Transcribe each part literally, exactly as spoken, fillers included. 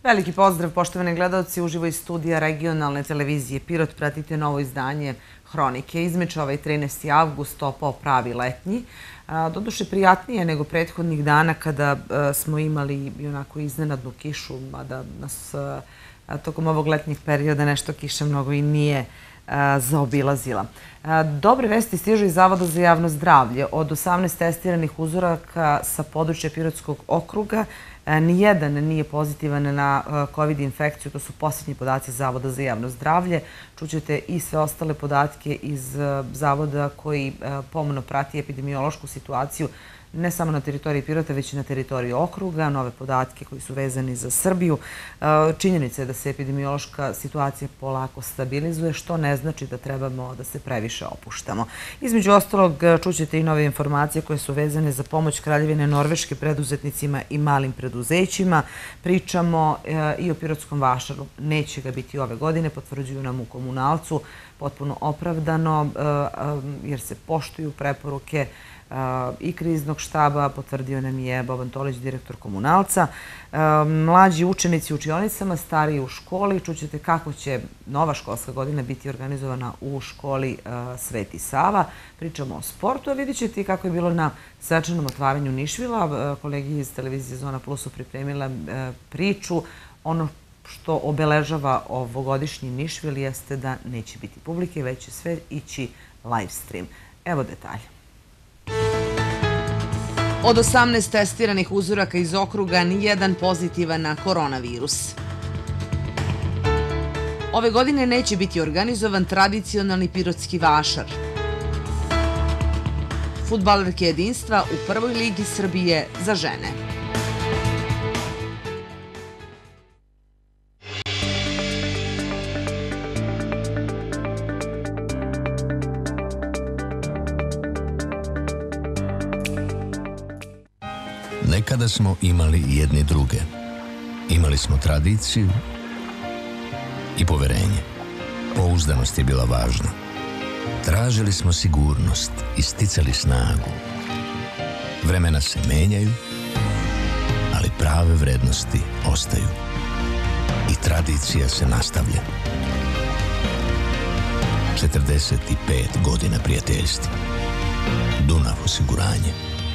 Veliki pozdrav, poštovani gledalci, uživo iz studija regionalne televizije Pirot. Pratite novo izdanje Hronike. Između ovaj trinaesti avgust topao pravi letnji. Doduše prijatnije nego prethodnih dana kada smo imali i onako iznenadnu kišu, mada nas tokom ovog letnjih perioda nešto kiša mnogo i nije zaobilazila. Dobre vesti stižu iz Zavoda za javno zdravlje. Od osamnaest testiranih uzoraka sa područja Pirotskog okruga nijedan nije pozitivan na COVID infekciju. To su posljednji podaci Zavoda za javno zdravlje. Čućete i sve ostale podatke iz Zavoda koji pomno prati epidemiološku situaciju ne samo na teritoriji Pirota, već i na teritoriji okruga, nove podatke koji su vezani za Srbiju. Činjenica je da se epidemiološka situacija polako stabilizuje, što ne znači da trebamo da se previše opuštamo. Između ostalog, čućete i nove informacije koje su vezane za pomoć Kraljevine Norveške preduzetnicima i malim preduzećima. Pričamo i o Pirotskom vašaru. Neće ga biti ove godine, potvrđuju nam u Komunalcu, potpuno opravdano, jer se poštuju preporuke i kriznog štaba, potvrdio nam je Boban Tolić, direktor Komunalca. Mlađi učenici u učionicama, stariji u školi. Čućete kako će nova školska godina biti organizovana u školi Sveti Sava. Pričamo o sportu, a vidjet ćete i kako je bilo na svečanom otvaranju Nišvila. Kolegi iz televizije Zona Plus su pripremila priču. Ono što obeležava ovogodišnji Nišvil jeste da neće biti publike, već će sve ići live stream. Evo detalje. Od osamnaest testiranih uzoraka iz okruga nijedan pozitivan na koronavirus. Ove godine neće biti organizovan tradicionalni Pirotski vašar. Fudbalerke jedinstva u prvoj ligi Srbije za žene. Nekada smo imali jedni druge. Imali smo tradiciju i poverenje. Pouzdanost je bila važna. Tražili smo sigurnost i sticali snagu. Vremena se menjaju, ali prave vrednosti ostaju. I tradicija se nastavlja. četrdeset pet godina prijateljstva. Dunav osiguranje.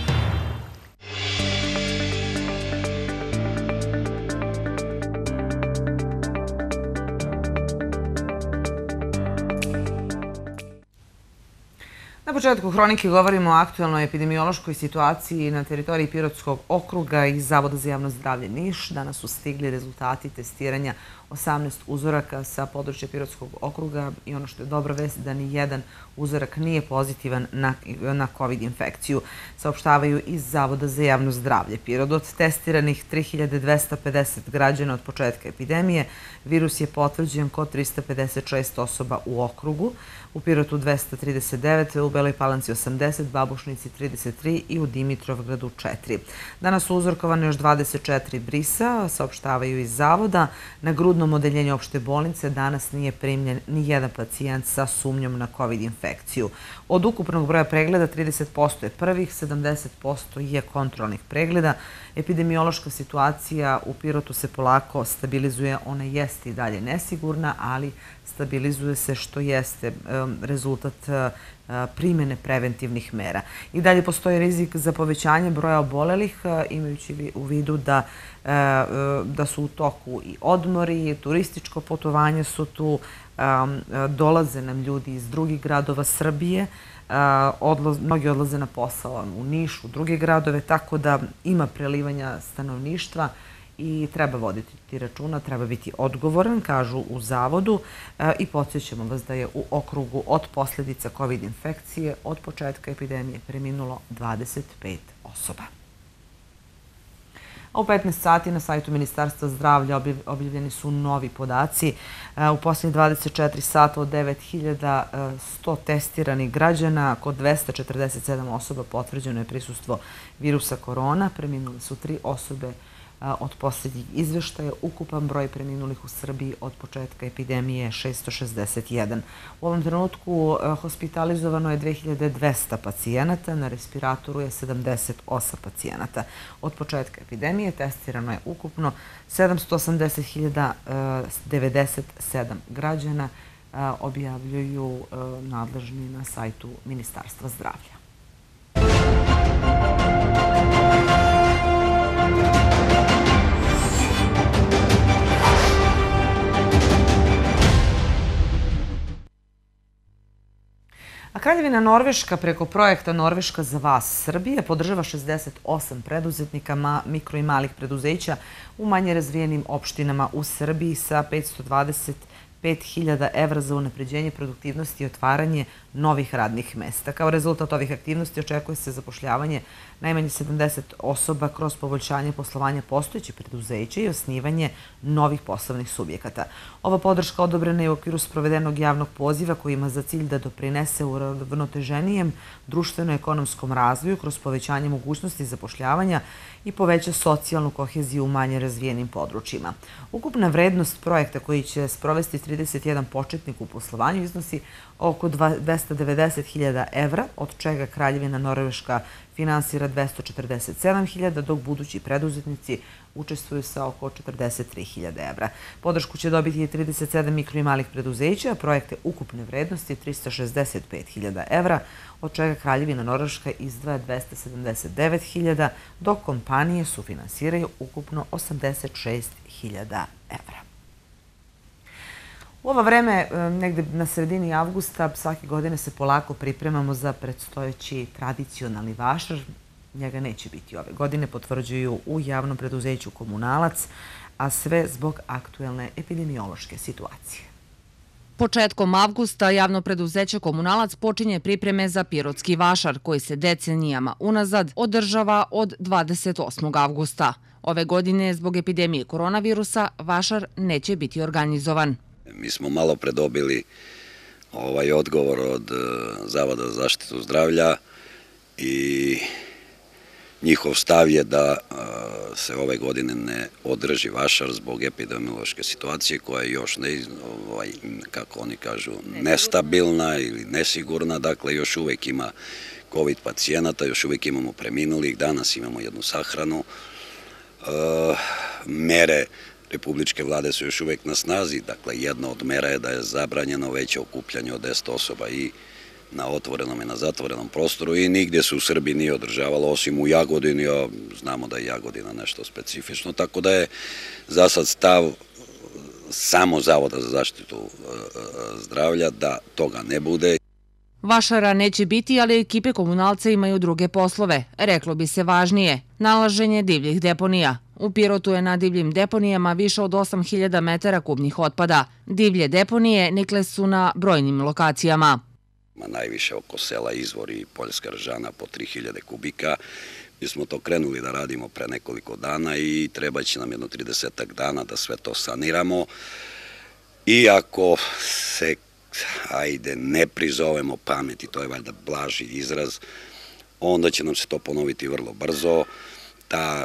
Na početku Hronike govorimo o aktuelnoj epidemiološkoj situaciji na teritoriji Pirotskog okruga i Zavoda za javno zdravlje Niš. Danas su stigli rezultati testiranja osamnaest uzoraka sa područja Pirotskog okruga i ono što je dobra vest da ni jedan uzorak nije pozitivan na, na COVID infekciju, saopštavaju iz Zavoda za javno zdravlje Pirot. Od testiranih tri hiljade dvesta pedeset građana od početka epidemije, virus je potvrđen kod trista pedeset šest osoba u okrugu, u Pirotu dvesta trideset devet, u Beloj Palanci osamdeset, Babušnici trideset tri i u Dimitrovgradu četiri. Danas su uzorkovane još dvadeset četiri brisa, saopštavaju iz Zavoda. Na grudnom odeljenju opšte bolnice danas nije primljen ni jedan pacijent sa sumnjom na COVID infekciju. Od ukupnog broja pregleda trideset posto je prvih, sedamdeset posto je kontrolnih pregleda. Epidemiološka situacija u Pirotu se polako stabilizuje, ona jeste i dalje nesigurna, ali stabilizuje se što jeste rezultat primjene preventivnih mera. I dalje postoji rizik za povećanje broja obolelih, imajući u vidu da, da su u toku i odmori, i turističko putovanje su tu, dolaze nam ljudi iz drugih gradova Srbije, mnogi odlaze na posao u Niš, u druge gradove, tako da ima prelivanja stanovništva i treba voditi računa, treba biti odgovoran, kažu u Zavodu, i podsjećamo vas da je u okrugu od posljedica COVID infekcije od početka epidemije preminulo dvadeset pet osoba. A u petnaest sati na sajtu Ministarstva zdravlja objavljeni su novi podaci. U posljednjih dvadeset četiri sata od devet hiljada sto testiranih građana, kod dvesta četrdeset sedam osoba potvrđeno je prisustvo virusa korona. Preminule su tri osobe od posljednjih izveštaja. Ukupan broj preminulih u Srbiji od početka epidemije je šesto šezdeset jedan. U ovom trenutku hospitalizovano je dve hiljade dvesta pacijenata, na respiratoru je sedamdeset osam pacijenata. Od početka epidemije testirano je ukupno sedamsto osamdeset hiljada devedeset sedam građana, objavljuju nadležni na sajtu Ministarstva zdravlja. A Kraljevina Norveška preko projekta Norveška za vas Srbije podržava šezdeset osam preduzetnika mikro i malih preduzeća u manje razvijenim opštinama u Srbiji sa petsto dvadeset pet hiljada evra za unapređenje produktivnosti i otvaranje novih radnih mesta. Kao rezultat ovih aktivnosti očekuje se zapošljavanje najmanje sedamdeset osoba kroz poboljšanje poslovanja postojećih preduzeća i osnivanje novih poslovnih subjekata. Ova podrška odobrena je u okviru sprovedenog javnog poziva koji ima za cilj da doprinese uravnoteženijem društveno-ekonomskom razvoju kroz povećanje mogućnosti zapošljavanja i poveća socijalnu koheziju u manje razvijenim područjima. Ukupna vrednost projekta koji će sprovesti trideset jedan početnik u poslovanju iznosi oko dvesta devedeset hiljada evra, od čega Kraljevina Norveška finansira dvesta četrdeset sedam hiljada, dok budući preduzetnici učestvuju sa oko četrdeset tri hiljade evra. Podršku će dobiti i trideset sedam mikro i malih preduzeća, a projekte ukupne vrednosti trista šezdeset pet hiljada evra, od čega Kraljevina Norveška izdvaja dvesta sedamdeset devet hiljada, dok kompanije sufinansiraju ukupno osamdeset šest hiljada evra. U ovo vreme, negde na sredini avgusta, svake godine se polako pripremamo za predstojeći tradicionalni Vašar. Njega neće biti ove godine, potvrđuju u javnom preduzeću Komunalac, a sve zbog aktuelne epidemiološke situacije. Početkom avgusta javno preduzeće Komunalac počinje pripreme za Pirotski Vašar, koji se decenijama unazad održava od dvadeset osmog avgusta. Ove godine, zbog epidemije koronavirusa, Vašar neće biti organizovan. Mi smo malo pre dobili ovaj odgovor od Zavoda za zaštitu zdravlja i njihov stav je da se ove godine ne održi Vašar zbog epidemiološke situacije koja je još, ne, ovaj, kako oni kažu, nestabilna ili nesigurna. Dakle, još uvek ima COVID pacijenata, još uvek imamo preminulih, danas imamo jednu sahranu. E, mere Republičke vlade su još uvek na snazi, dakle jedna od mera je da je zabranjeno veće okupljanje od deset osoba i na otvorenom i na zatvorenom prostoru i nigdje se u Srbiji nije održavalo, osim u Jagodini, a znamo da je Jagodina nešto specifično, tako da je za sad stav samo Zavoda za zaštitu zdravlja da toga ne bude. Vašara neće biti, ali ekipe Komunalca imaju druge poslove. Reklo bi se važnije, nalaženje divljih deponija. U Pirotu je na divljim deponijama više od osam hiljada metara kubnih otpada. Divlje deponije nikle su na brojnim lokacijama. Najviše oko sela Izvor i Poljska Ržana po tri hiljade kubika. Mi smo to krenuli da radimo pre nekoliko dana i treba će nam jedno tridesetak dana da sve to saniramo. I ako se, ajde, ne prizovemo pameti, to je valjda blaži izraz, onda će nam se to ponoviti vrlo brzo. Ta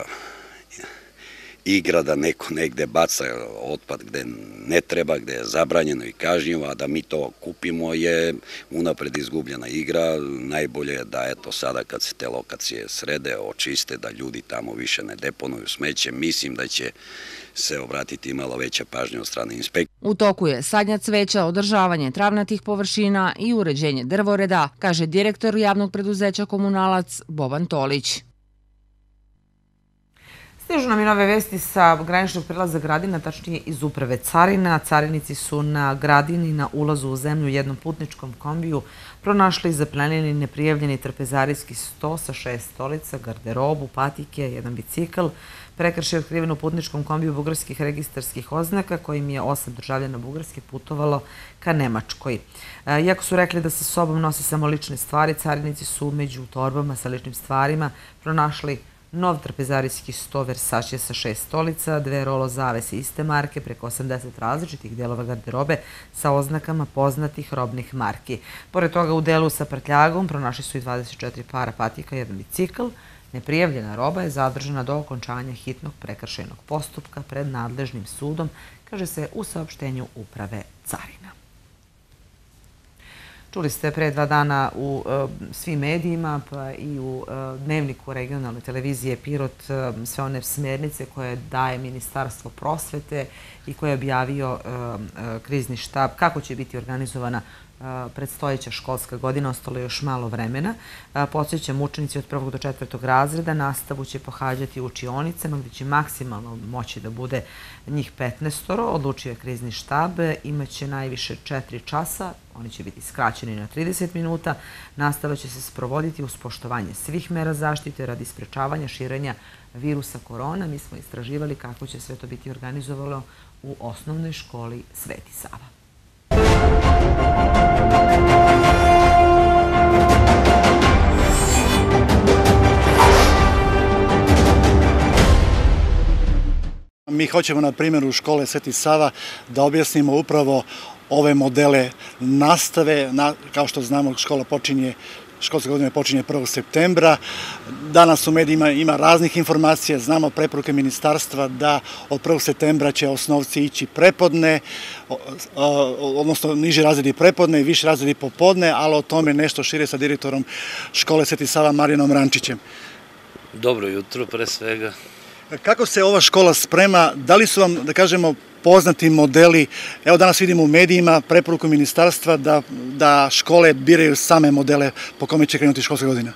igra da neko negde baca otpad gde ne treba, gde je zabranjeno i kažnjivo, a da mi to kupimo je unapred izgubljena igra. Najbolje je da eto sada kad se te lokacije srede, očiste, da ljudi tamo više ne deponuju smeće. Mislim da će se obratiti malo veća pažnja od strane inspekcije. U toku je sadnja cveća, održavanje travnatih površina i uređenje drvoreda, kaže direktor javnog preduzeća Komunalac Boban Tolić. Stižu nam i nove vesti sa graničnog prelaza Gradina, tačnije iz uprave Carina. Carinici su na Gradini na ulazu u zemlju u jednom putničkom kombiju pronašli zaplenjeni neprijavljeni trpezarijski sto sa šest stolica, garderobu, patike, jedan bicikl. Prekršaj je otkriven u putničkom kombiju bugarskih registarskih oznaka kojim je osam državljana Bugarske putovalo ka Nemačkoj. Iako su rekli da sa sobom nose samo lične stvari, carinici su među torbama sa ličnim stvarima pronašli nov trpezarijski sto Versace sa šest stolica, dve rolo zavese iste marke, preko osamdeset različitih delova garderobe sa oznakama poznatih robnih marki. Pored toga, u delu sa prtljagom pronašli su i dvadeset četiri para patika, jedan bicikl, Neprijavljena roba je zadržana do okončanja hitnog prekršajnog postupka pred nadležnim sudom, kaže se u saopštenju Uprave carina. Čuli ste pre dva dana u svim medijima pa i u dnevniku regionalne televizije Pirot sve one smernice koje daje Ministarstvo prosvete i koje je objavio krizni štab, kako će biti organizovana predstojeća školska godina, ostalo je još malo vremena. Podsjećam, učenici od prvog do četvrtog razreda nastavu će pohađati u učionicama gdje će maksimalno moći da bude njih petnaestoro. Odlučio je krizni štab, imaće najviše četiri časa, oni će biti skraćeni na trideset minuta. Nastava će se sprovoditi uz poštovanje svih mera zaštite radi sprečavanja širenja virusa korona. Mi smo istraživali kako će sve to biti organizovano u osnovnoj školi Sveti Sava. Mi hoćemo na primjeru škole Sveti Sava da objasnimo upravo ove modele nastave. Kao što znamo, škola počinje Školska godina počinje prvog septembra. Danas u medijima ima raznih informacija. Znamo preporuke ministarstva da od prvog septembra će osnovci ići prepodne, odnosno niži razredi prepodne i viši razredi popodne, ali o tome nešto šire sa direktorom škole Sveti Sava Marijanom Rančićem. Dobro jutro pre svega. Kako se ova škola sprema? Da li su vam, da kažemo, poznati modeli? Evo danas vidimo u medijima preporuku ministarstva da, da škole biraju same modele po kome će krenuti školska godina.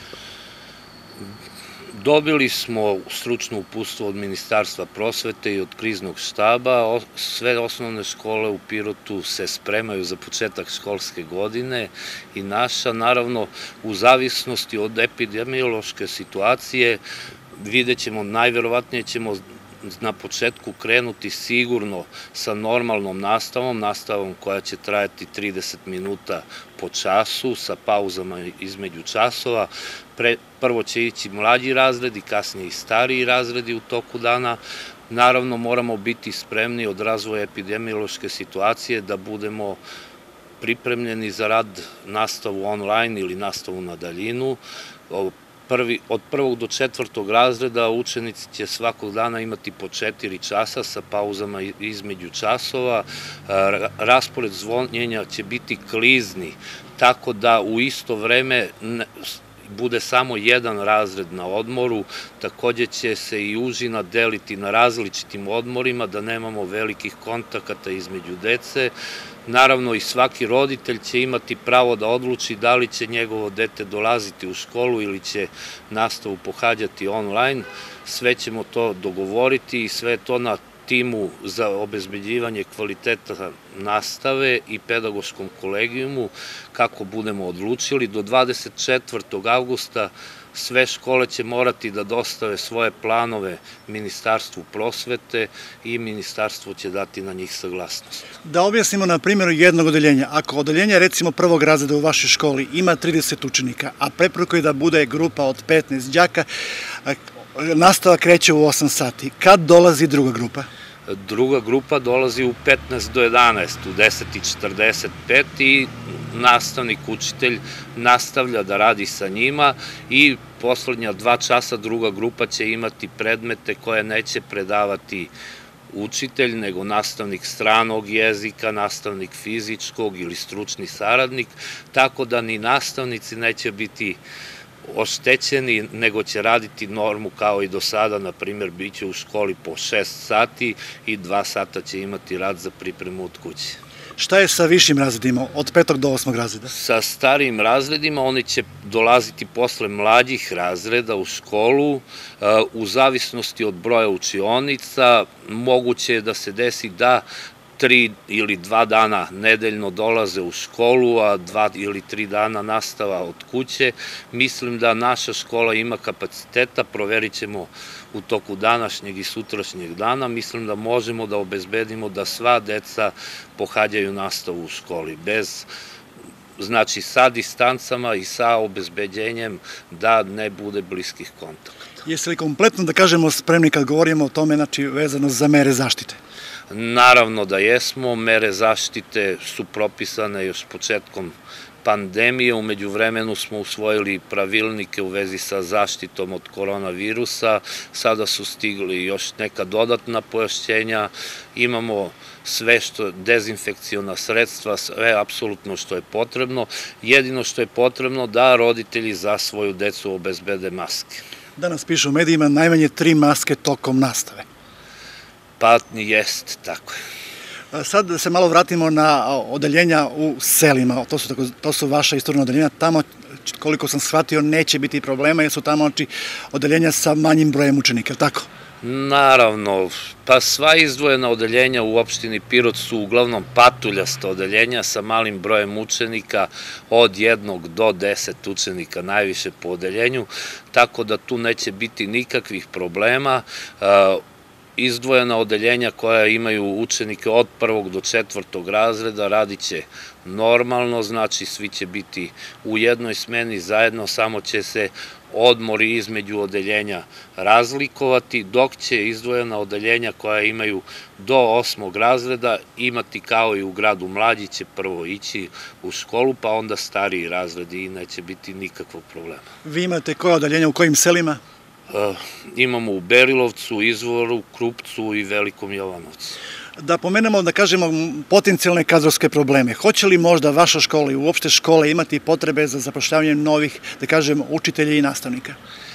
Dobili smo stručno uputstvo od Ministarstva prosvete i od kriznog štaba. Sve osnovne škole u Pirotu se spremaju za početak školske godine i naša, naravno, u zavisnosti od epidemiološke situacije, vidjet ćemo, najverovatnije ćemo na početku krenuti sigurno sa normalnom nastavom, nastavom koja će trajati trideset minuta po času, sa pauzama između časova. Prvo će ići mlađi razredi, kasnije i stariji razredi u toku dana. Naravno, moramo biti spremni od razvoja epidemiološke situacije da budemo pripremljeni za rad, nastavu online ili nastavu na daljinu. Od prvog do četvrtog razreda učenici će svakog dana imati po četiri časa sa pauzama između časova. Raspored zvonjenja će biti klizni, tako da u isto vreme bude samo jedan razred na odmoru. Takođe će se i užina deliti na različitim odmorima, da nemamo velikih kontakata između dece. Naravno, i svaki roditelj će imati pravo da odluči da li će njegovo dete dolaziti u školu ili će nastavu pohađati online. Sve ćemo to dogovoriti i sve to na timu za obezbeđivanje kvaliteta nastave i pedagoškom kolegijumu, kako budemo odlučili. Do dvadeset četvrtog avgusta sve škole će morati da dostave svoje planove Ministarstvu prosvete i Ministarstvo će dati na njih saglasnost. Da objasnimo na primjeru jednog odeljenja. Ako odeljenje, recimo prvog razreda u vašoj školi, ima trideset učenika, a preporuka je da bude grupa od petnaest đaka, nastava kreće u osam sati. Kad dolazi druga grupa? Druga grupa dolazi u petnaest do jedanaest, u deset i četrdeset pet i nastavnik, učitelj nastavlja da radi sa njima i poslednja dva časa druga grupa će imati predmete koje neće predavati učitelj, nego nastavnik stranog jezika, nastavnik fizičkog ili stručni saradnik, tako da ni nastavnici neće biti oštećeni, nego će raditi normu kao i do sada. Na primjer, bit će u školi po šest sati i dva sata će imati rad za pripremu od kuće. Šta je sa višim razredima, od petog do osmog razreda? Sa starijim razredima oni će dolaziti posle mlađih razreda u školu, u zavisnosti od broja učionica. Moguće je da se desi da tri ili dva dana nedeljno dolaze u školu, a dva ili tri dana nastava od kuće. Mislim da naša škola ima kapaciteta, proverit ćemo u toku današnjeg i sutrašnjeg dana. Mislim da možemo da obezbedimo da sva deca pohađaju nastavu u školi, bez, znači sa distancama i sa obezbeđenjem da ne bude bliskih kontakata. Jeste li kompletno, da kažemo, spremni kad govorimo o tome, znači vezano za mere zaštite? Naravno da jesmo, mere zaštite su propisane još početkom pandemije. Umeđu vremenu smo usvojili pravilnike u vezi sa zaštitom od koronavirusa. Sada su stigli još neka dodatna pojašnjenja. Imamo sve što dezinfekciona sredstva, sve apsolutno što je potrebno. Jedino što je potrebno da roditelji za svoju decu obezbede maske. Danas piše u medijima najmanje tri maske tokom nastave. Pa jest, tako je. Sad da se malo vratimo na odeljenja u selima, to su, to su vaša istorna odeljenja, tamo koliko sam shvatio neće biti problema jer su tamo odeljenja sa manjim brojem učenika, je li tako? Naravno, pa sva izdvojena odeljenja u opštini Pirot su uglavnom patuljasta odeljenja sa malim brojem učenika od jednog do deset učenika najviše po odeljenju, tako da tu neće biti nikakvih problema. Izdvojena odeljenja koja imaju učenike od prvog do četvrtog razreda radit će normalno, znači svi će biti u jednoj smeni zajedno, samo će se odmori između odeljenja razlikovati, dok će izdvojena odeljenja koja imaju do osmog razreda imati kao i u gradu mlađi, će prvo ići u školu, pa onda stariji razredi i neće biti nikakvog problema. Vi imate koje odeljenja u kojim selima? Imamo u Berilovcu, Izvoru, Krupcu i Velikom Jovanovcu. Da pomenemo, da kažemo, potencijalne kadrovske probleme. Hoće li možda vaša škola i uopšte škole imati potrebe za zapošljavanjem novih, da kažemo, učitelja i nastavnika?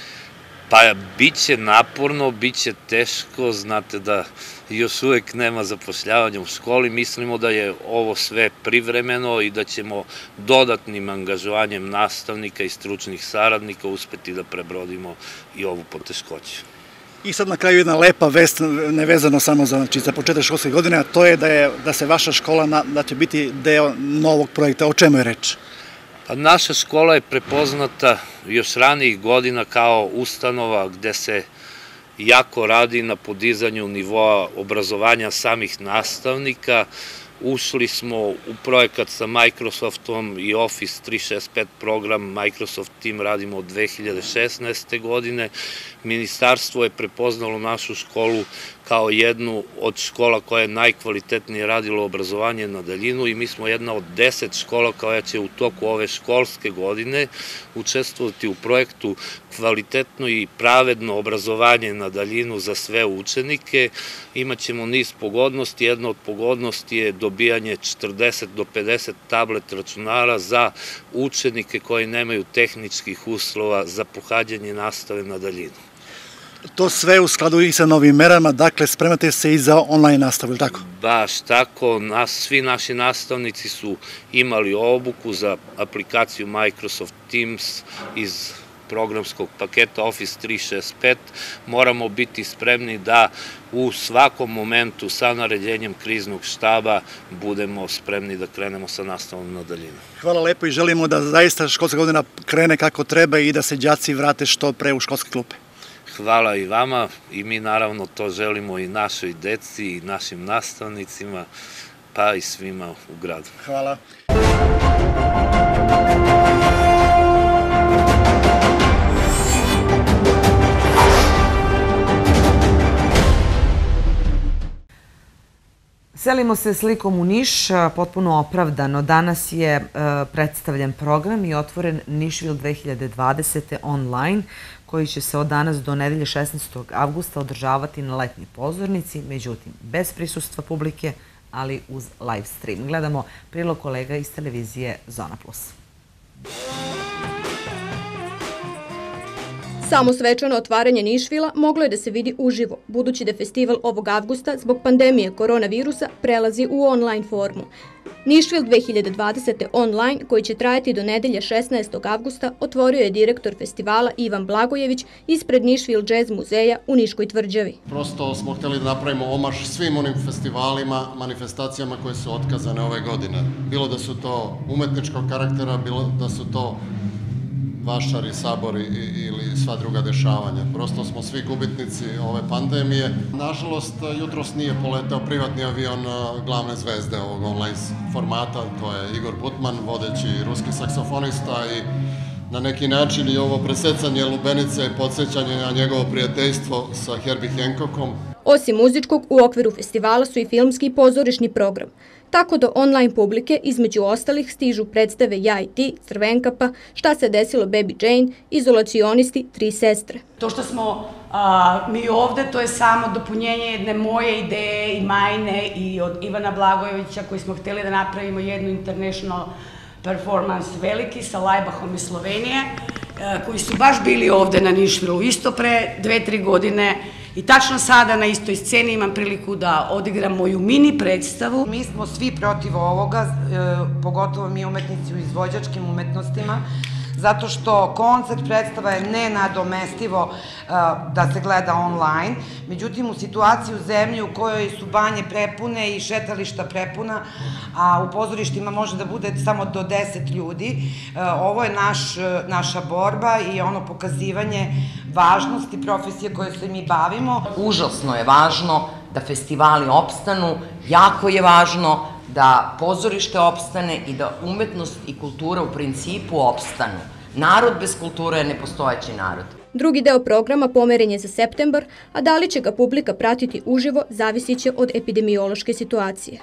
Pa, bit će naporno, bit će teško, znate da još uvek nema zapošljavanja u školi. Mislimo da je ovo sve privremeno i da ćemo dodatnim angažovanjem nastavnika i stručnih saradnika uspeti da prebrodimo i ovu poteškoću. I sad na kraju jedna lepa vest, nevezano samo za, znači, za početak školske godine, a to je da, je da se vaša škola, na, da će biti deo novog projekta. O čemu je reč? Pa naša škola je prepoznata još ranijih godina kao ustanova gde se jako radi na podizanju nivoa obrazovanja samih nastavnika. Ušli smo u projekat sa Microsoftom i Office tri šezdeset pet program. Microsoft Team radimo od dve hiljade šesnaeste. godine. Ministarstvo je prepoznalo našu školu kao jednu od škola koja je najkvalitetnije radila obrazovanje na daljinu i mi smo jedna od deset škola koja će u toku ove školske godine učestvovati u projektu kvalitetno i pravedno obrazovanje na daljinu za sve učenike. Imaćemo niz pogodnosti. Jedna od pogodnosti je dobijanje četrdeset do pedeset tablet računara za učenike koji nemaju tehničkih uslova za pohađanje nastave na daljinu. To sve u skladu i sa novim merama, dakle spremate se i za online nastavu, ili tako? Baš tako, svi naši nastavnici su imali obuku za aplikaciju Microsoft Teams iz programskog paketa Office tri šezdeset pet. Moramo biti spremni da u svakom momentu sa naređenjem kriznog štaba budemo spremni da krenemo sa nastavom na daljinu. Hvala lepo i želimo da zaista školska godina krene kako treba i da se đaci vrate što pre u školske klupe. Hvala i vama i mi naravno to želimo i našoj deci i našim nastavnicima, pa i svima u gradu. Hvala. Selimo se slikom u Niš, potpuno opravdano. Danas je predstavljen program i otvoren Nišvil dve hiljade dvadesete. online, koji će se od danas do nedelje šesnaestog avgusta održavati na letnjoj pozornici, međutim, bez prisustva publike, ali uz live stream. Gledamo prilog kolega iz televizije Zona plus. Samo svečano otvaranje Nišvila moglo je da se vidi uživo, budući da festival ovog avgusta zbog pandemije koronavirusa prelazi u online formu. Nišvil dve hiljade dvadesete. online, koji će trajati do nedelje šesnaestog avgusta, otvorio je direktor festivala Ivan Blagojević ispred Nišvil Jazz muzeja u Niškoj tvrđavi. Prosto smo htjeli da napravimo omaž svim onim festivalima, manifestacijama koje su otkazane ove godine. Bilo da su to umetničkog karaktera, bilo da su to vašari, sabori ili sva druga dešavanja. Prosto smo svi gubitnici ove pandemije. Nažalost, jutros nije poletao privatni avion glavne zvezde ovog online formata, to je Igor Butman, vodeći ruski saksofonista i na neki način i ovo presecanje lubenice i podsjećanje na njegovo prijateljstvo sa Herbie Hancockom. Osim muzičkog, u okviru festivala su i filmski i pozorišni program. Tako do online publike, između ostalih, stižu predstave Ja i ti, Crvenkapa, Šta se desilo Baby Jane, Izolacionisti, Tri sestre. To što smo mi ovde, to je samo dopunjenje jedne moje ideje i Majne i od Ivana Blagojevića koji smo hteli da napravimo jednu international performance veliki sa Lajbahom iz Slovenije, koji su baš bili ovde na Nišvilu isto pre dve, tri godine i tačno sada na istoj sceni imam priliku da odigram moju mini predstavu. Mi smo svi protiv ovoga, pogotovo mi umetnici u izvođačkim umetnostima, zato što koncert predstava je nenadomestivo da se gleda online. Međutim, u situaciji u zemlji u kojoj su banje prepune i šetališta prepuna, a u pozorištima može da bude samo do deset ljudi, ovo je naša borba i ono pokazivanje važnosti profesije koje se mi bavimo. Užasno je važno da festivali opstanu, jako je važno da pozorište opstane i da umetnost i kultura u principu opstanu. Narod bez kulture je nepostojeći narod. Drugi deo programa pomeren je za septembar, a da li će ga publika pratiti uživo zavisit će od epidemiološke situacije.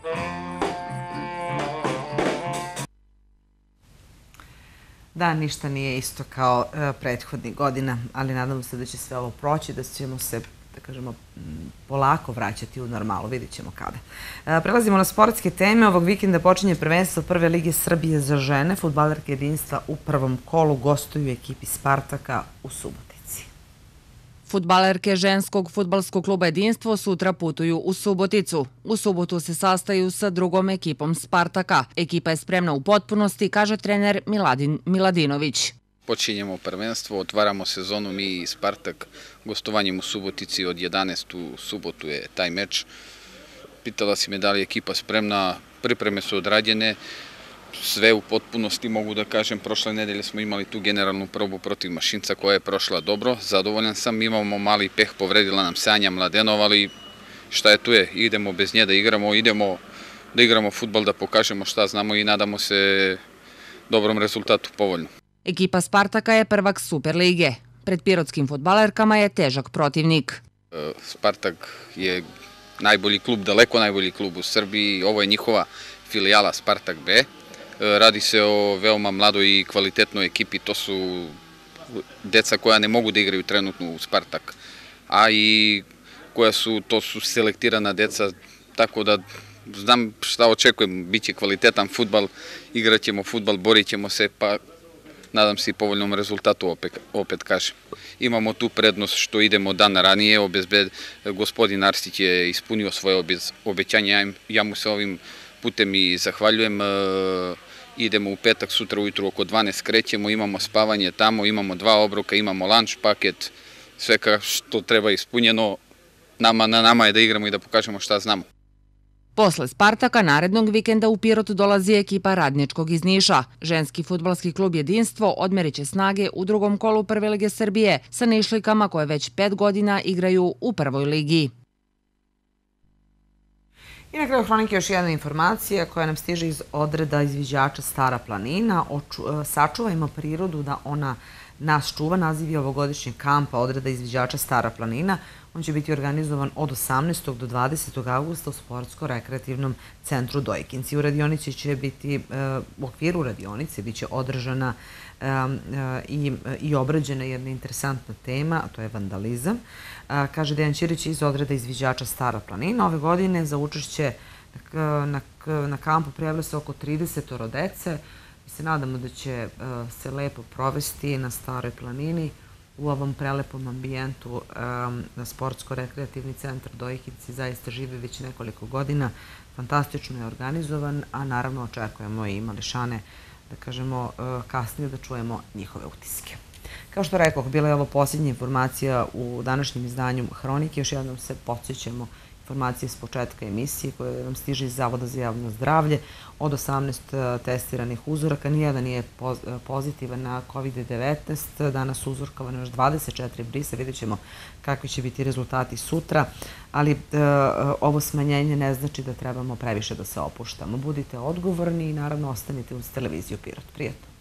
Da, ništa nije isto kao prethodnih godina, ali nadamo se da će sve ovo proći, da ćemo se, da kažemo, polako vraćati u normalu, vidit ćemo kada. Prelazimo na sportske teme. Ovog vikenda počinje prvenstvo Prve lige Srbije za žene. Fudbalerke jedinstva u prvom kolu gostuju ekipi Spartaka u Subotici. Fudbalerke ženskog fudbalskog kluba Jedinstvo sutra putuju u Suboticu. U subotu se sastaju sa drugom ekipom Spartaka. Ekipa je spremna u potpunosti, kaže trener Miladin Miladinović. Počinjemo prvenstvo, otvaramo sezonu mi i Spartak gostovanjem u Subotici od jedanaeste u subotu je taj meč. Pitala si me da li je ekipa spremna, pripreme su odrađene, sve u potpunosti mogu da kažem. Prošle nedelje smo imali tu generalnu probu protiv Mašinca koja je prošla dobro, zadovoljan sam, imamo mali peh, povredila nam se Anja Mladenov, ali šta je tu je, idemo bez nje da igramo, idemo da igramo fudbal, da pokažemo šta znamo i nadamo se dobrom rezultatu povoljno. Ekipa Spartaka je prvak Superlige. Pred pirotskim fudbalerkama je težak protivnik. Spartak je najbolji klub, daleko najbolji klub u Srbiji. Ovo je njihova filijala Spartak B. Radi se o veoma mladoj i kvalitetnoj ekipi. To su deca koja ne mogu da igraju trenutno u Spartak. A i koja su, to su selektirana deca, tako da znam šta očekujem. Biće kvalitetan fudbal, igraćemo fudbal, borit ćemo se, pa nadam se i povoljnom rezultatu, opet kažem. Imamo tu prednost što idemo dan ranije, obezbed, gospodin Arsić je ispunio svoje obećanje, ja mu se ovim putem i zahvaljujem. Idemo u petak, sutra ujutru oko dvanaest krećemo, imamo spavanje tamo, imamo dva obroka, imamo lunch paket, sve što treba ispunjeno. Nama, na nama je da igramo i da pokažemo šta znamo. Posle Spartaka narednog vikenda u Pirot dolazi ekipa Radničkog iz Niša. Ženski fudbalski klub Jedinstvo odmerit će snage u drugom kolu Prve lige Srbije sa Nišlikama koje već pet godina igraju u prvoj ligi. I na kraju hronike još jedna informacija koja nam stiže iz odreda izviđača Stara planina. Sačuvajmo prirodu da ona nas čuva. Naziv je ovogodišnjeg kampa odreda izviđača Stara planina. On će biti organizovan od osamnaestog do dvadesetog avgusta u Sportsko-rekreativnom centru Dojkinci. U radionici će biti, u okviru radionice biće održana i obrađena jedna interesantna tema, a to je vandalizam. Kaže Dejan Ćirić iz odreda izviđača Stara planina. Ove godine za učešće na kampu prijavilo se oko trideset dece. Mi se nadamo da će se lepo provesti na Staroj planini u ovom prelepom ambijentu. Na Sportsko-rekreativni centar Dojkinci zaista živi već nekoliko godina. Fantastično je organizovan, a naravno očekujemo i mališane, da kažemo, kasnije da čujemo njihove utiske. Kao što rekoh, bila je ovo posljednja informacija u današnjem izdanju Hronike. Još jednom se podsjećamo informacije s početka emisije koje nam stiže iz Zavoda za javno zdravlje. Od osamnaest testiranih uzoraka, nijedan nije pozitivan na kovid devetnaest. Danas su uzorkovane još dvadeset četiri brisa. Vidjet ćemo kakvi će biti rezultati sutra. Ali ovo smanjenje ne znači da trebamo previše da se opuštamo. Budite odgovorni i naravno ostanite uz televiziju Pirot. Prijetno.